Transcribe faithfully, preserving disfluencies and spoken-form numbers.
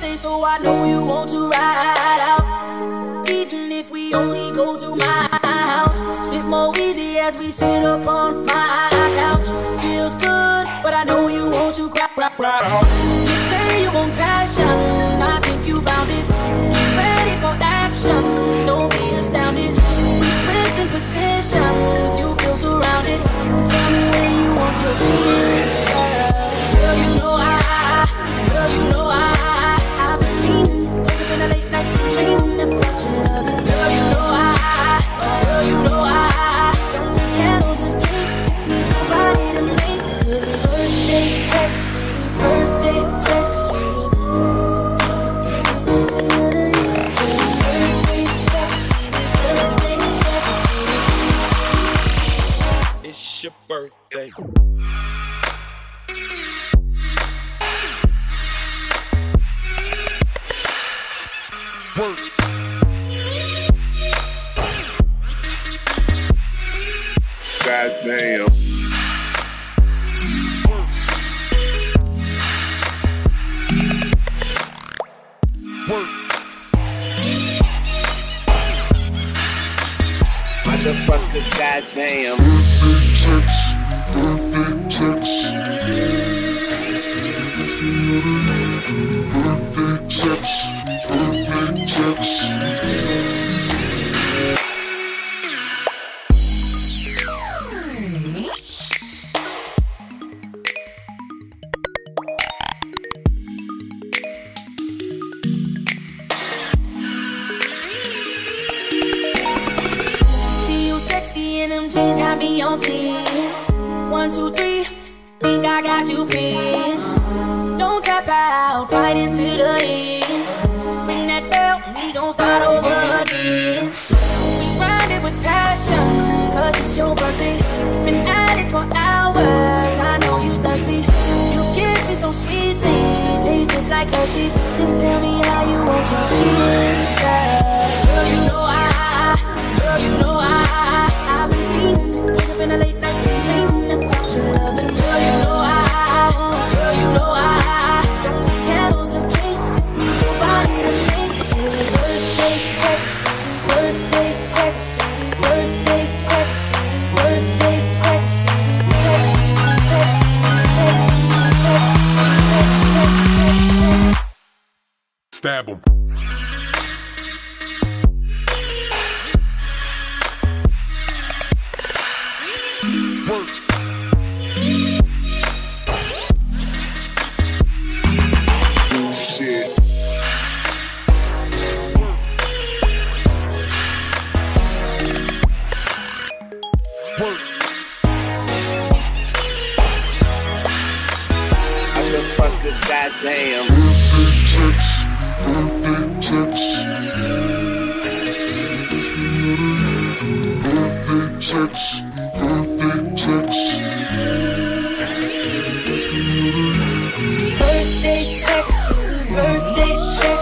birthday, so I know you want to ride out. Even if we only go to my house, sit more easy as we sit upon my couch. Feels good, but I know you want to cry, cry, cry. You say you want passion, I think you found it. Get ready for action, don't be astounded. We switching positions, you feel surrounded. Tell me where you want to be. Girl, you know I, girl, you know I, I've been feeling, wake up in a late night, dreaming about your loving. Girl, you know I, girl, you know I, don't need candles and cake, just need your body to make good. Birthday sex, birthday sex. Birthday sex, birthday sex. It's your birthday. Work. Goddamn. Work. Motherfuckers, goddamn. Sexy and them jeans got me on ten. One, two, three, think I got you pinned. Don't tap out, fight into the end. Ring that bell, we gon' start over again. We grind it with passion, cause it's your birthday. Been at it for hours, I know you thirsty. You kiss me so sweetly, tastes just like Hershey's. Just tell me how you want your feelings, yeah. Girl, you know I, girl, you know I, I've been feeling, wake up in a late night, dreaming about your loving. Girl, you know I, girl, you know I, don't need candles and cake, just need your body to make it. Birthday sex, birthday sex, birthday sex, birthday sex, sex, sex, sex, sex, sex, sex, sex, sex. Stab 'em. Work. Shit. Work. Motherfuckers, goddamn. Birthday sex, birthday sex.